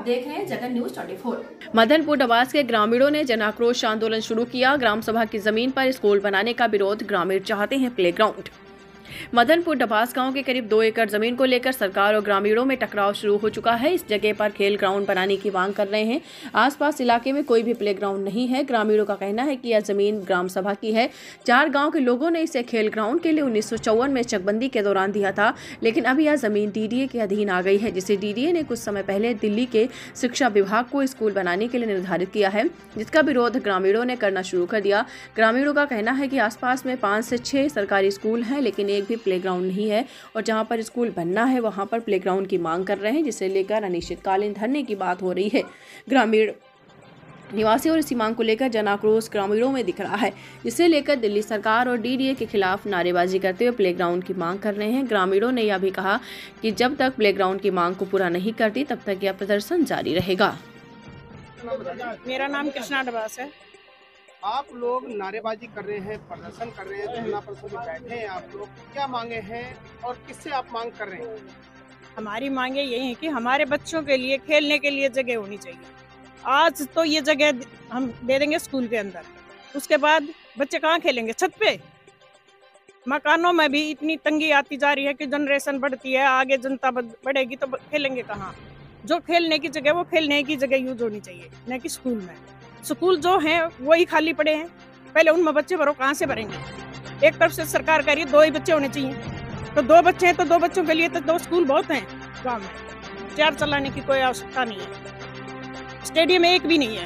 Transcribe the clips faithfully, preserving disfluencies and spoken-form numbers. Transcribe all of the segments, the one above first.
देख रहे हैं जगन न्यूज चौबीस। मदनपुर डबास के ग्रामीणों ने जन आक्रोश आंदोलन शुरू किया। ग्राम सभा की जमीन पर स्कूल बनाने का विरोध। ग्रामीण चाहते हैं प्लेग्राउंड। मदनपुर डबास गांव के करीब दो एकड़ जमीन को लेकर सरकार और ग्रामीणों में टकराव शुरू हो चुका है। इस जगह पर खेल ग्राउंड बनाने की मांग कर रहे हैं। आसपास इलाके में कोई भी प्लेग्राउंड नहीं है। ग्रामीणों का कहना है कि यह जमीन ग्राम सभा की है। चार गांव के लोगों ने इसे खेल ग्राउंड के लिए उन्नीस सौ चौवन में चकबंदी के दौरान दिया था, लेकिन अब यह जमीन डीडीए के अधीन आ गई है, जिसे डीडीए ने कुछ समय पहले दिल्ली के शिक्षा विभाग को स्कूल बनाने के लिए निर्धारित किया है, जिसका विरोध ग्रामीणों ने करना शुरू कर दिया। ग्रामीणों का कहना है कि आसपास में पाँच से छह सरकारी स्कूल हैं, लेकिन एक भी प्लेग्राउंड नहीं है और जहां पर स्कूल बनना है वहां पर प्लेग्राउंड की मांग कर रहे हैं, जिसे लेकर अनिश्चितकालीन धरने की बात हो रही है। ग्रामीण निवासी और इसी मांग को लेकर जन आक्रोश ग्रामीणों में दिख रहा है, जिसे लेकर दिल्ली सरकार और डीडीए के खिलाफ नारेबाजी करते हुए प्लेग्राउंड की मांग कर रहे हैं। ग्रामीणों ने यह भी कहा कि जब तक प्लेग्राउंड की मांग को पूरा नहीं करती तब तक यह प्रदर्शन जारी रहेगा। मेरा नाम कृष्णा डबास है। आप लोग नारेबाजी कर रहे हैं, प्रदर्शन कर रहे हैं, धरना पर सभी बैठे हैं। आप लोग क्या मांगे हैं और किससे आप मांग कर रहे हैं? हमारी मांगे यही है कि हमारे बच्चों के लिए खेलने के लिए जगह होनी चाहिए। आज तो ये जगह हम दे देंगे स्कूल के अंदर, उसके बाद बच्चे कहाँ खेलेंगे? छत पे। मकानों में भी इतनी तंगी आती जा रही है कि जनरेशन बढ़ती है, आगे जनता बढ़ेगी तो खेलेंगे कहाँ? जो खेलने की जगह वो खेलने की जगह यूज होनी चाहिए, न कि स्कूल में। स्कूल जो हैं वही खाली पड़े हैं, पहले उनमें बच्चे भरो, कहाँ से भरेंगे? एक तरफ से सरकार कह रही है दो ही बच्चे होने चाहिए, तो दो बच्चे हैं तो दो बच्चों के लिए तो दो स्कूल बहुत हैं गांव में। चार चलाने की कोई आवश्यकता नहीं है। स्टेडियम एक भी नहीं है,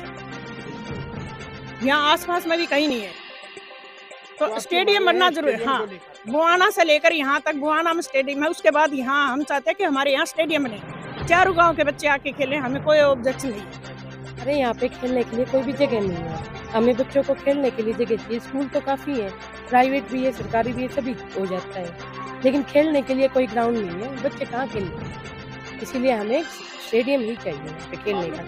यहाँ आसपास में भी कहीं नहीं है, तो स्टेडियम बनना जरूरी है। हाँ, बुआना से लेकर यहाँ तक, बुआना में स्टेडियम है, उसके बाद यहाँ हम चाहते हैं कि हमारे यहाँ स्टेडियम बने, चारों गाँव के बच्चे आके खेलें, हमें कोई ऑब्जेक्शन नहीं है। अरे यहाँ पे खेलने के लिए कोई भी जगह नहीं है, हमें बच्चों को खेलने के लिए जगह चाहिए। स्कूल तो काफ़ी है, प्राइवेट भी है, सरकारी भी है, सभी हो जाता है, लेकिन खेलने के लिए कोई ग्राउंड नहीं है, बच्चे कहाँ खेलेंगे? इसीलिए हमें स्टेडियम ही चाहिए पे खेलने का।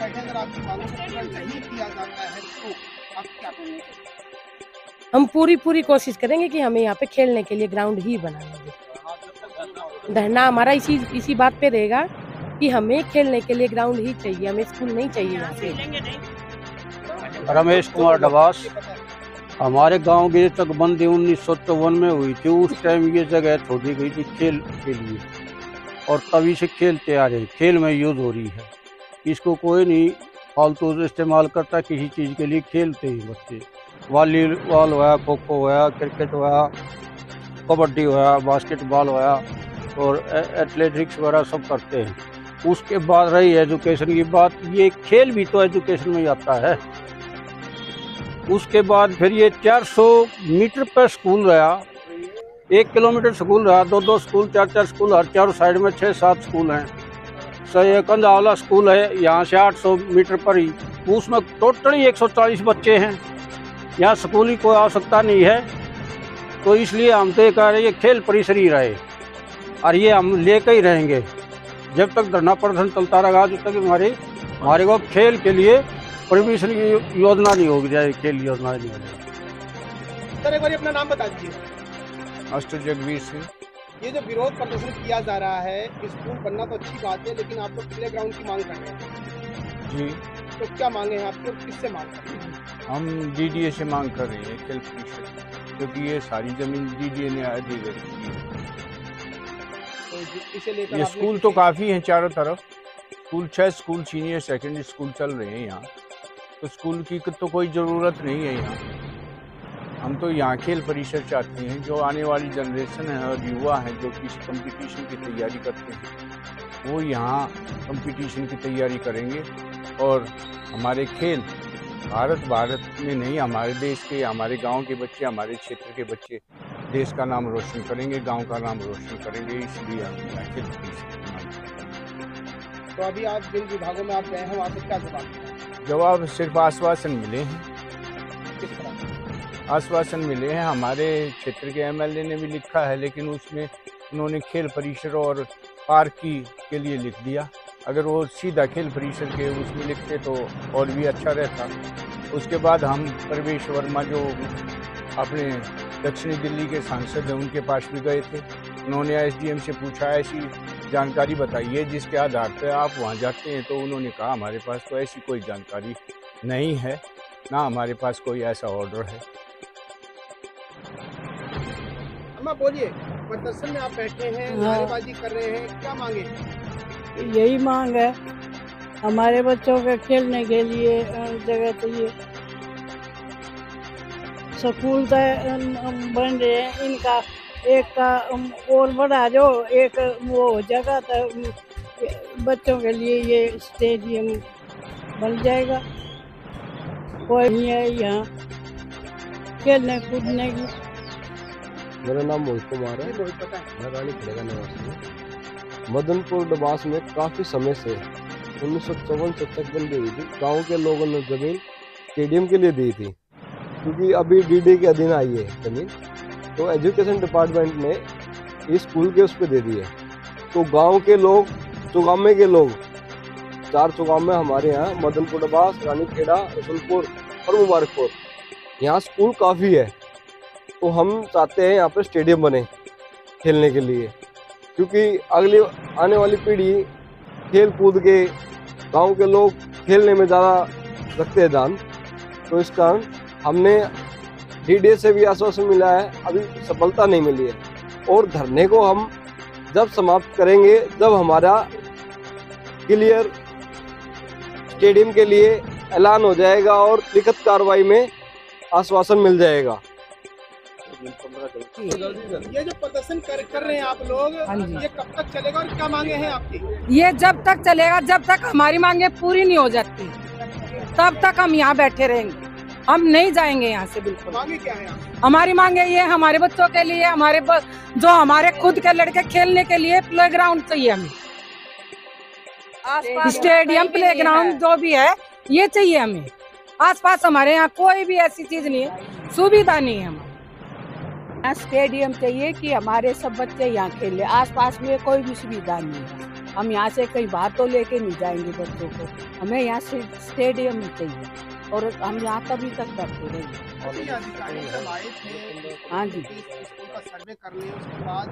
हम पूरी पूरी कोशिश करेंगे कि हमें यहाँ पे खेलने के लिए ग्राउंड ही बनाएंगे। धरना हमारा इसी इसी बात पे रहेगा कि हमें खेलने के लिए ग्राउंड ही चाहिए, हमें स्कूल नहीं चाहिए यहाँ पे। रमेश कुमार डबास। हमारे गांव की चकबंदी उन्नीस सौ चौवन में हुई थी। उस टाइम ये जगह छोड़ी गई थी खेल के लिए और तभी से खेलते आ रहे, खेल में यूज हो रही है। इसको कोई नहीं फालतू इस्तेमाल करता, किसी चीज़ के लिए खेलते ही बच्चे। वॉलीबॉल हुआ, खो खो हुआ, क्रिकेट हुआ, कबड्डी हुआ, बास्केटबॉल हुआ और एथलेटिक्स वगैरह सब करते हैं। उसके बाद रही एजुकेशन की बात, ये खेल भी तो एजुकेशन में आता है। उसके बाद फिर ये चार सौ मीटर पर स्कूल रहा, एक किलोमीटर स्कूल रहा, दो दो स्कूल, चार चार स्कूल, हर चारों साइड में छः सात स्कूल हैं। सैकंदा वाला स्कूल है यहाँ से आठ सौ मीटर पर ही, उसमें टोटली एक सौ चालीस बच्चे हैं। यहाँ स्कूल की कोई आवश्यकता नहीं है, तो इसलिए हम तो कह रहे हैं ये खेल परिसर ही रहे और ये हम लेकर ही रहेंगे जब तक धरना प्रदर्शन चलता रहेगा, जब तक हमारे हमारे को खेल के लिए परमिशन की योजना नहीं होगी जाए, खेल योजना नहीं होगी। सर एक बार अपना नाम बता दीजिए। मास्टर जगवीर सिंह। ये जो विरोध प्रदर्शन किया जा रहा है, स्कूल बनना तो अच्छी बात है, लेकिन आप लोग प्ले ग्राउंड की मांग कर रहे हैं जी, तो क्या मांगे हैं आपकी और किससे मांग कर रहे हैं? हम डीडीए से मांग कर रहे हैं, खेल परिषद, क्योंकि ये सारी जमीन डीडीए ने अधिग्रहित की है। इसे लेकर ये स्कूल तो काफ़ी हैं चारों तरफ, स्कूल छः स्कूल सीनियर सेकेंडरी स्कूल चल रहे हैं यहाँ, तो स्कूल की तो कोई ज़रूरत नहीं है यहाँ। हम तो यहाँ खेल परिसर चाहते हैं, जो आने वाली जनरेशन है और युवा हैं जो किसी कंपटीशन की तैयारी करते हैं, वो यहाँ कंपटीशन की तैयारी करेंगे और हमारे खेल भारत भारत में नहीं, हमारे देश के, हमारे गाँव के बच्चे, हमारे क्षेत्र के बच्चे देश का नाम रोशन करेंगे, गांव का नाम रोशन करेंगे, इसलिए हम खेल तो अभी आप जिन विभागों में आप गए हैं वहाँ से क्या जवाब? जवाब सिर्फ आश्वासन मिले हैं। किस तरह आश्वासन मिले हैं? हमारे क्षेत्र के एमएलए ने भी लिखा है, लेकिन उसमें उन्होंने खेल परिसर और पार्क की के लिए लिख दिया। अगर वो सीधा खेल परिसर के उसमें लिखते तो और भी अच्छा रहता। उसके बाद हम प्रवेश वर्मा जो अपने दक्षिणी दिल्ली के सांसद हैं उनके पास भी गए थे। उन्होंने एसडीएम से पूछा, ऐसी जानकारी बताइए जिसके आधार पर आप वहाँ जाते हैं। तो उन्होंने कहा हमारे पास तो ऐसी कोई जानकारी नहीं है, ना हमारे पास कोई ऐसा ऑर्डर है। अम्मा बोलिए, प्रदर्शन में आप बैठे हैं, नारेबाजी कर रहे हैं, क्या मांगे? यही मांग है, हमारे बच्चों के खेलने के लिए जगह चाहिए। स्कूल तो बन रहे हैं, इनका एक का और बढ़ा जो एक वो जगह तो बच्चों के लिए ये स्टेडियम बन जाएगा। कोई नहीं है यहाँ खेलने कूदने की। मेरा नाम मोहित कुमार है, मैं रानी खेड़ेगा निवासी हूँ। मदनपुर डबास में काफ़ी समय से उन्नीस सौ चौवन से तक बंदी हुई थी। गांव के लोगों ने जमीन स्टेडियम के लिए दी थी, क्योंकि अभी डीडी के अधीन आई है जमीन, तो एजुकेशन डिपार्टमेंट ने इस स्कूल के उस पर दे दी है। तो गांव के लोग, चौगामे के लोग, चार चौगामे हमारे यहाँ मदनपुर डबास, रानी खेड़ा, रसुलपुर और मुबारकपुर, यहाँ स्कूल काफ़ी है। तो हम चाहते हैं यहाँ पर स्टेडियम बने खेलने के लिए, क्योंकि अगली आने वाली पीढ़ी खेल कूद के, गांव के लोग खेलने में ज़्यादा रखते हैं ध्यान। तो इस कारण हमने डीडी से भी आश्वासन मिला है, अभी सफलता नहीं मिली है। और धरने को हम जब समाप्त करेंगे, जब हमारा क्लियर स्टेडियम के लिए ऐलान हो जाएगा और लिखित कार्रवाई में आश्वासन मिल जाएगा। ये जो प्रदर्शन कर, कर रहे हैं आप लोग, ये कब तक चलेगा और क्या मांगे हैं आपकी? ये जब तक चलेगा, जब तक हमारी मांगे पूरी नहीं हो जाती, तब तक हम यहाँ बैठे रहेंगे। हम नहीं जाएंगे यहाँ से बिल्कुल। मांगे क्या है आपकी? हमारी मांगे ये हमारे बच्चों के लिए, हमारे ब... जो हमारे खुद के लड़के खेलने के लिए प्लेग्राउंड चाहिए हमें, स्टेडियम प्लेग्राउंड जो भी है ये चाहिए हमें। आसपास हमारे यहाँ कोई भी ऐसी चीज नहीं है, सुविधा नहीं है। हमारे स्टेडियम चाहिए कि हमारे सब बच्चे यहाँ खेले। आसपास में कोई भी सुविधा नहीं है, हम यहाँ से कहीं बाहर तो लेके नहीं जाएंगे बच्चों को। हमें यहाँ से स्टेडियम ही चाहिए और हम यहाँ तभी तक बैठे रहेंगे। हाँ जी, का सर्वे कर ले, उसके बाद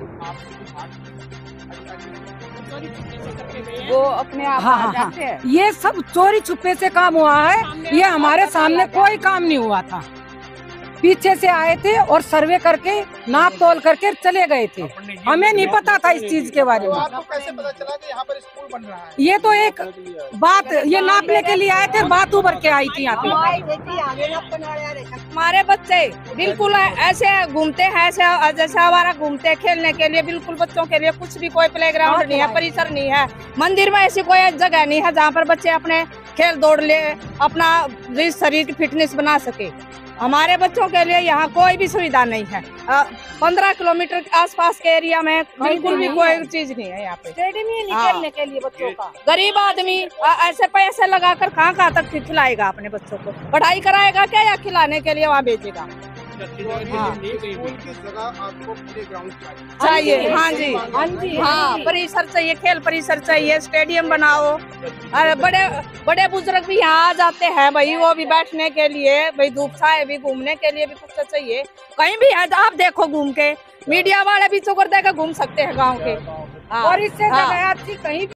वो अपने आप हाँ, आ जाते हैं। ये सब चोरी छुपे से काम हुआ है, ये हमारे सामने कोई काम नहीं हुआ था। पीछे से आए थे और सर्वे करके नाप तोल करके चले गए थे। हमें नहीं पता था इस चीज के बारे में। तो आपको कैसे पता चला कि यहाँ पर स्कूल बन रहा है? ये तो एक बात, ये नापने के लिए आए थे, बात उभर के आई थी यहाँ पे। हमारे बच्चे बिल्कुल ऐसे घूमते हैं, ऐसे जैसे हमारा घूमते खेलने के लिए, बिल्कुल बच्चों के लिए कुछ भी कोई प्लेग्राउंड नहीं है, परिसर नहीं है। मंदिर में ऐसी कोई जगह नहीं है जहाँ पर बच्चे अपने खेल दौड़ ले, अपना शरीर की फिटनेस बना सके। हमारे बच्चों के लिए यहाँ कोई भी सुविधा नहीं है। पंद्रह किलोमीटर के आसपास के एरिया में बिल्कुल भी कोई चीज नहीं है यहाँ पे। स्टेडियम ही नहीं खेलने के लिए बच्चों का। गरीब आदमी ऐसे पैसे लगाकर कहाँ कहाँ तक खिलाएगा अपने बच्चों को? पढ़ाई कराएगा क्या या खिलाने के लिए वहाँ भेजेगा? स्कूल की जगह आपको प्लेग्राउंड चाहिए। हाँ जी, हाँ जी, हाँ, परिसर चाहिए, खेल परिसर चाहिए, स्टेडियम बनाओ। अरे बड़े बड़े बुजुर्ग भी यहाँ आ जाते हैं भाई, वो भी बैठने के लिए, भाई धूप छाए भी, घूमने के लिए भी कुछ चाहिए। कहीं भी है आप देखो घूम के, मीडिया वाले भी चुकर देकर घूम सकते हैं गाँव के। और इससे जगह अच्छी कहीं